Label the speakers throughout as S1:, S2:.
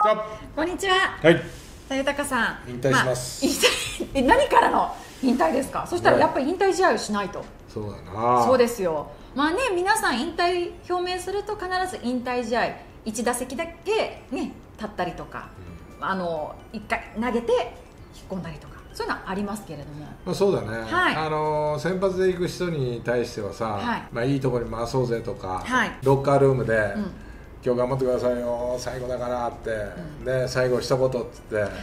S1: こんにちは。
S2: はい。
S1: 豊さん。
S2: 引退します。
S1: 何からの引退ですか。そしたらやっぱり引退試合をしないと。
S2: そうだな。
S1: そうですよ。まあね、皆さん引退表明すると必ず引退試合1打席だけね立ったりとか、1回投げて引っ込んだりとか。そういうのはありますけれども、
S2: まあ、そうだね、
S1: はい、
S2: 先発で行く人に対してはさ、はい、まあ、いいところに回そうぜとか、はい、ロッカールームで、今日頑張ってくださいよ最後だからって、で最後一言っつって、はい、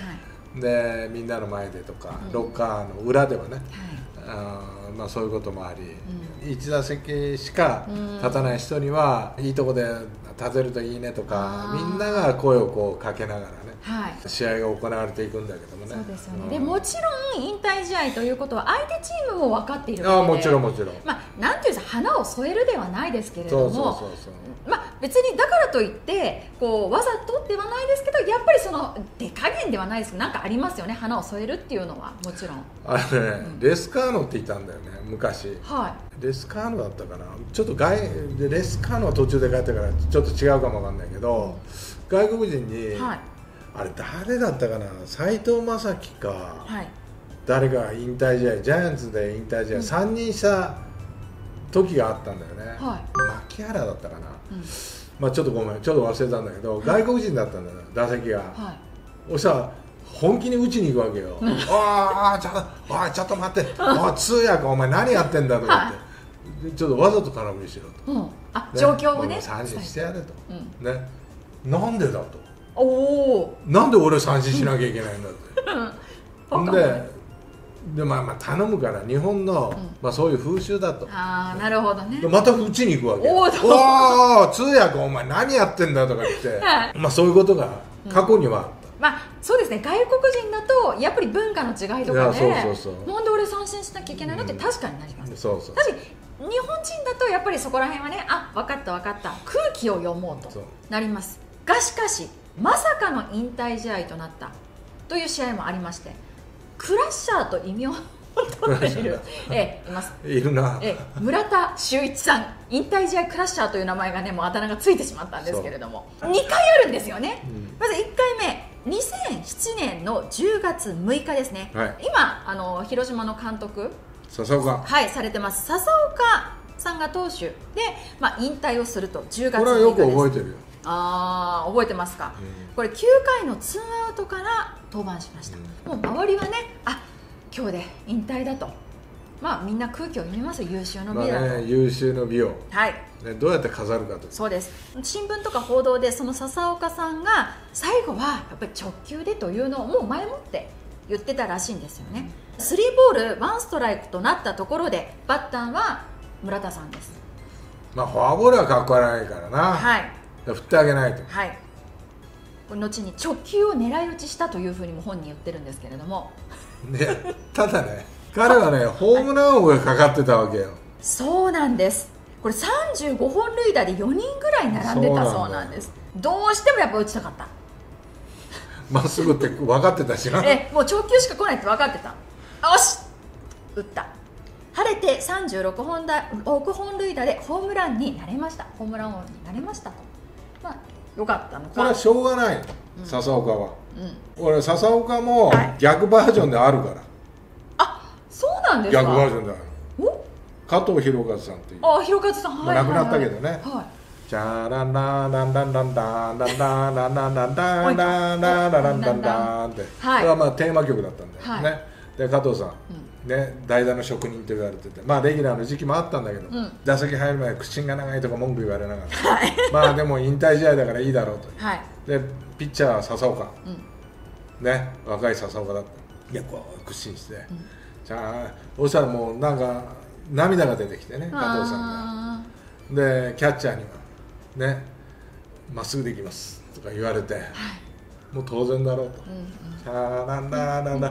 S2: でみんなの前でとか、ロッカーの裏ではね、まあ、そういうこともあり、1打席しか立たない人には、いいとこで立てるといいねとか、みんなが声をこうかけながらね、はい、試合が行われていくんだけどもね。
S1: そうですよね。でもちろん引退試合ということは相手チームも分かっている
S2: ので、もちろんもちろん、
S1: まあ、なんていうんですか、花を添えるではないですけれども、まあ、別にだからといってこうわざとではないですけど、やっぱりその手加減ではないですけど、なんかありますよね、花を添えるっていうのは。もちろん
S2: あれね、レスカーノっていたんだよね昔、はい、レスカーノだったかな。ちょっとでレスカーノは途中で帰ったからちょっと違うかもわかんないけど、外国人に、はい、あれ誰だったかな、斎藤正樹か、はい、誰が引退試合、ジャイアンツで引退試合、3人した時があったんだよね、はい、牧原だったかな、まあちょっとごめん、ちょっと忘れたんだけど、外国人だったんだよ、打席が、はい、そしたら本気に打ちに行くわけよ、ああちょっと待って、通訳お前何やってんだとかって、ちょっとわざと空振りしろと、
S1: 状況をね、
S2: 三振してやれと、ね、なんでだと。
S1: な
S2: んで俺三振しなきゃいけないんだってでまあ頼むから日本の、まあそういう風習だと。
S1: ああ、なるほどね。
S2: また打ちに行くわけよ。おお通訳お前何やってんだとか言って、まあそういうことが過去にはあった。
S1: まあそうですね、外国人だとやっぱり文化の違いとかで、なんで俺三振しなきゃいけないのって確かになります。確かに日本人だとやっぱりそこら辺はね、あ、分かった分かった、空気を読もうとなります。がしかしまさかの引退試合となったという試合もありまして、クラッシャーと異名を取っているいます。
S2: いるな。
S1: 村田修一さん、引退試合クラッシャーという名前がね、もうあだ名がついてしまったんですけれども、2回あるんですよね。まず1回目、2007年の10月6日ですね、はい、今広島の監督
S2: 笹岡、
S1: はい、されてます笹岡さんが投手で、まあ、引退をすると10月6日です。
S2: これはよく覚えてるよ。
S1: ああ、覚えてますか。これ9回のツーアウトから登板しました。もう周りはね、あ、今日で引退だと、まあみんな空気を読みますよ、優秀の美だと、
S2: 優秀の美を、はいね、どうやって飾るかと。
S1: そうです。新聞とか報道でその笹岡さんが最後はやっぱり直球でというのをもう前もって言ってたらしいんですよね。3ボール1ストライクとなったところでバッターは村田さんです。
S2: まあフォアボールはかっこ悪いからな、はい、振ってあげないと。はい、
S1: これ後に直球を狙い撃ちしたというふうにも本人言ってるんですけれども、
S2: ね、ただね、彼はね、ホームラン王がかかってたわけよ。
S1: そうなんです。これ35本塁打で4人ぐらい並んでたそうなんです。どうしてもやっぱ打ちたかった。
S2: まっすぐって分かってたしな。
S1: もう直球しか来ないって分かってた。よし、打った。晴れて36本塁打でホームランになれました。ホームラン王になれましたと。まあよかったのか。
S2: これはしょうがない、笹岡は。俺笹岡も逆バージョンであるから。
S1: あ、そうなんですか。
S2: 逆バージョンである。加藤博和さんっていう。
S1: あ、博和さん、
S2: 亡くなったけどね。チャランランランランランランランランランランランランランランランランランランって、これはまあテーマ曲だったんだよね。で加藤さんね、代打の職人と言われてて、まあレギュラーの時期もあったんだけど、打席入る前口が長いとか文句言われながら、まあでも引退試合だからいいだろうと。でピッチャーは笹岡ね、若い笹岡だった。いやこう屈伸して、じゃあそしたらもうなんか涙が出てきてね、加藤さんが。でキャッチャーにはね、まっすぐできますとか言われて、もう当然だろうと、シャーランラーランラン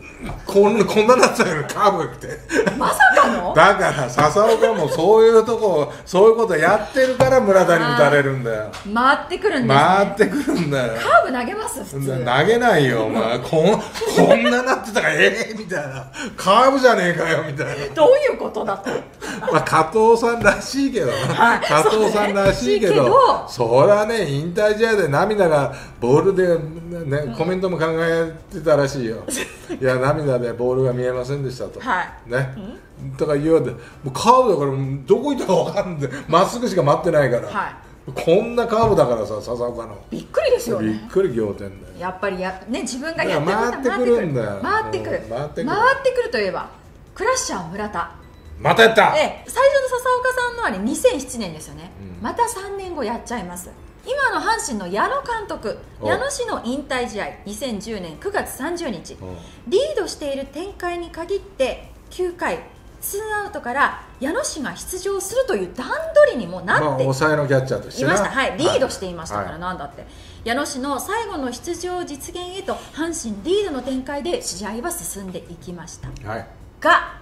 S2: こんななってたよカーブが来て
S1: まさかの
S2: だから笹岡もそういうことやってるから村田に打たれるんだよ。
S1: 回ってくるんですね。
S2: 回ってくるんだよ。
S1: カーブ投げます普通。
S2: 投げないよお前こんななってたからみたいな、カーブじゃねえかよみたいな。
S1: どういうことだと
S2: まあ加藤さんらしいけどな、加藤さんらしいけど、そりゃね引退試合で涙がボールでね、コメントも考えてたらしいよいや涙でボールが見えませんでしたと、ね、だから言われてもうカーブだからどこ行ったか分かんない、まっすぐしか待ってないから、こんなカーブだからさ笹岡の
S1: びっくりですよね。
S2: びっくり仰天だよ。
S1: やっぱりね自分がやってること
S2: 回ってくるんだよ。
S1: 回ってくるといえばクラッシャー村田
S2: またやった。
S1: 最初の笹岡さんのはね2007年ですよね、また3年後やっちゃいます。今の阪神の矢野監督、矢野氏の引退試合2010年9月30日リードしている展開に限って9回ツーアウトから矢野氏が出場するという段取りにもなって
S2: 抑えのキャッチャーとしていました。
S1: リードしていましたからなんだって、矢野氏の最後の出場実現へと阪神リードの展開で試合は進んでいきました、が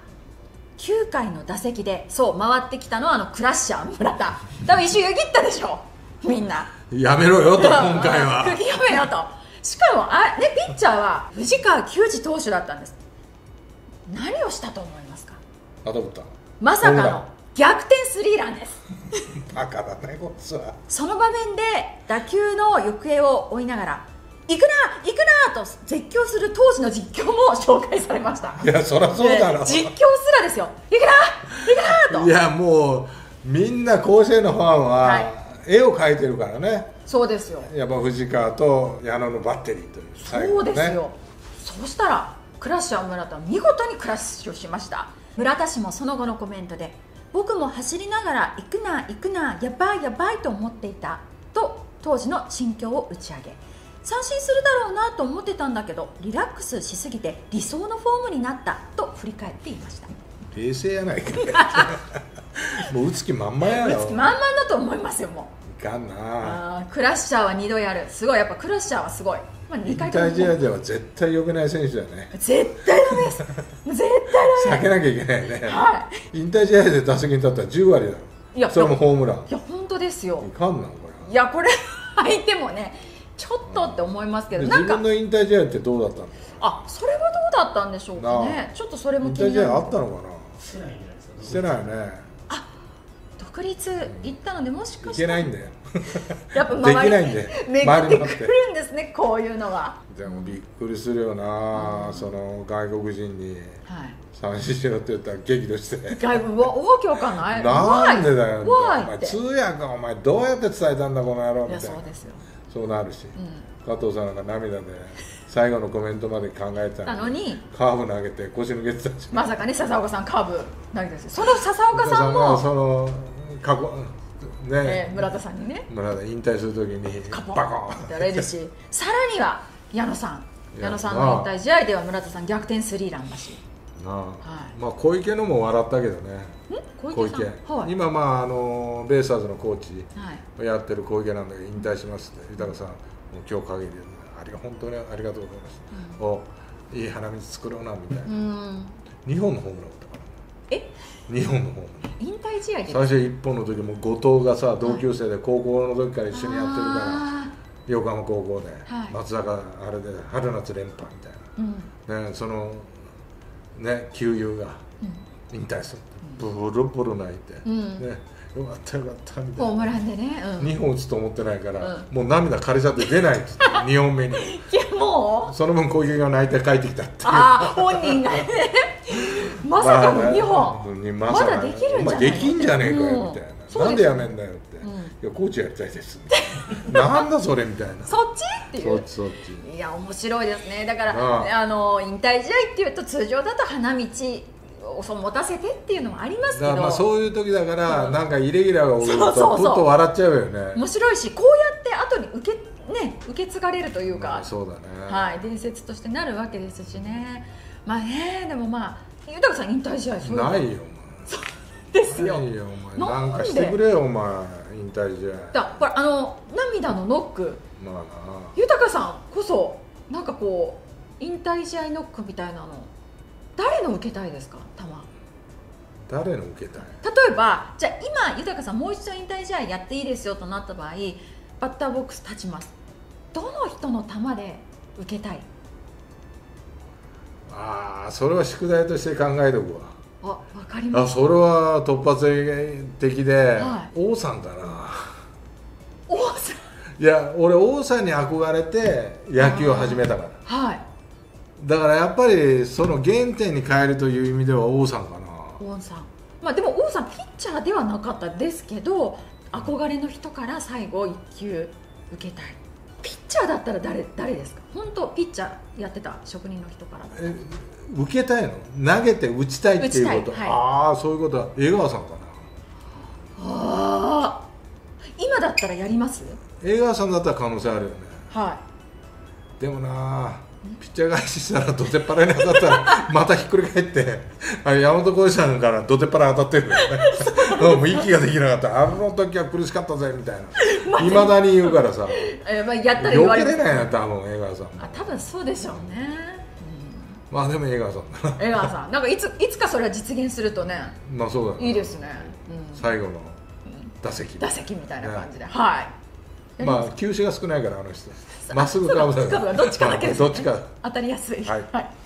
S1: 9回の打席でそう回ってきたのはクラッシャー村田。多分一瞬よぎったでしょみんな。
S2: やめろよと今回は
S1: やめよと。しかもピッチャーは藤川球児投手だったんです。何をしたと思いますか。まさかの逆転スリーランです
S2: バカだねこっちは。
S1: その場面で打球の行方を追いながら行くな行くなと絶叫する当時の実況も紹介されました。
S2: いやそりゃそうだろ、
S1: 実況すらですよ。行くな行くなと。
S2: いやもうみんな甲子園のファンは、絵を描いてるからね。
S1: そうですよ。
S2: やっぱ藤川と矢野のバッテリーという最後、
S1: そうですよ。そうしたらクラッシャー村田は見事にクラッシュしました。村田氏もその後のコメントで僕も走りながら行くな行くなやばいやばいと思っていたと当時の心境を打ち上げ、三振するだろうなと思ってたんだけどリラックスしすぎて理想のフォームになったと振り返っていました。
S2: 冷静やないかもう打つ気満々やろ。
S1: 打つ気満々だと思いますよ。もう
S2: いかんな。
S1: クラッシャーは2度やる。すごい。やっぱクラッシャーはすごい。
S2: 引退試合では絶対良くない選手だね。
S1: 絶対ダメです絶対ダメ。
S2: 避けなきゃいけないね、引退試合で打席に立ったら10割だろ。いやそれもホームラン。
S1: いや本当ですよ。
S2: いかんなこれ。
S1: いやこれ相手もねちょっとって思いますけど、
S2: 自分の引退試合ってどうだったの。
S1: それはどうだったんでしょうかね。ちょっとそれも気になる。
S2: 引退試合あったのかな。してないよね。
S1: 独立行ったのでもしか
S2: していけないんだよ
S1: やっぱ
S2: できないんで
S1: 巡ってくるんですねこういうのは。
S2: でもびっくりするよな、その外国人に三振しろって言ったら激怒して
S1: 外国はわけわかんない。
S2: なんでだよ
S1: お
S2: 前通訳お前どうやって伝えたんだこの野郎みたいな。
S1: そうですよ。
S2: そうなるし、加藤さんなんか涙で最後のコメントまで考えてたのにカーブ投げて腰抜けてたし、
S1: まさかね笹岡さんカーブ投げてる。その笹岡さんも
S2: その過去ね、
S1: 村田さんにね
S2: 村田引退するときに
S1: バコンってやられるしさらには矢野さんの引退試合では村田さん逆転スリーランだし、
S2: まあ小池のも笑ったけどね。小池今ベイスターズのコーチをやってる小池なんだけど引退しますって豊さんもう今日限りで本当にありがとうございます、おいい花道作ろうなみたいな。2本のホームラン打ったから2本のホームラン
S1: 引退試合で
S2: 最初1本の時も後藤がさ同級生で高校の時から一緒にやってるから横浜高校で松坂あれで春夏連覇みたいな、そのね旧友が引退するボロボロ泣いて、よかったよかったみたいな。
S1: ホームランでね、
S2: 2本打つと思ってないから、もう涙枯れちゃって出ないって2本目に
S1: もう
S2: その分小池が泣いて帰ってきたっていう。
S1: 本人がねまさかの2本まだできるんじゃないの。
S2: できんじゃねえかよみたいな。なんでやめんだよって。いやコーチやりたいですみたいな。なんだそれみたいな。
S1: そっちっていう。
S2: そっち。
S1: いや面白いですね。だから引退試合っていうと通常だと花道を持たせてっていうのもありますけど、
S2: まあそういう時だからなんかイレギュラーが起きるとプッと笑っちゃうよね。面
S1: 白いしこうやって後に受け継がれるというか、
S2: そうだね。
S1: 伝説としてなるわけですしね。でも豊さん引退試合
S2: ないよ
S1: お前。ですよ。
S2: ないよお前。なんかしてくれよお前引退試合。
S1: これ涙のノック。豊さんこそなんかこう引退試合ノックみたいなの誰の受けたいですか？球
S2: 誰の受けたい？
S1: 例えばじゃあ今豊さんもう一度引退試合やっていいですよとなった場合、バッターボックス立ちます。どの人の球で受けたい？
S2: ああ、それは宿題として考えておくわ。
S1: あ、わかります。
S2: それは突発的で、王さんかな。
S1: 王さん？
S2: いや、俺王さんに憧れて野球を始めたから。はい。だからやっぱりその原点に変えるという意味では王さんかな。
S1: 王さん。まあでも王さんピッチャーではなかったですけど、憧れの人から最後1球受けたい。ピッチャーだったら誰ですか？本当ピッチャーやってた職人の人から
S2: 受けたいの？投げて打ちたいっていうこと？はい、ああ、そういうことは江川さんかな。
S1: ああ、今だったらやります？
S2: 江川さんだったら可能性あるよね。
S1: はい。で
S2: もな、ピッチャー返ししたらどてっぱらに当たったらまたひっくり返って山本浩二さんからどてっぱら当たってるよね。もう息ができなかった、あの時は苦しかったぜみたいないまだに言うからさ、
S1: まあ、やったら言われる。
S2: 避けれないな多分江川さん。
S1: 多分そうでしょうね。
S2: まあでも江川さんだな。
S1: 江川さん、なんかいつかそれは実現するとね、
S2: まあそうだね、
S1: いいですね。
S2: 最後の打席
S1: みたいな感じで、はい。
S2: まあ球種が少ないからあの人まっすぐカーブだから
S1: どっちかだけですね。
S2: どっちか
S1: 当たりやすい。はい。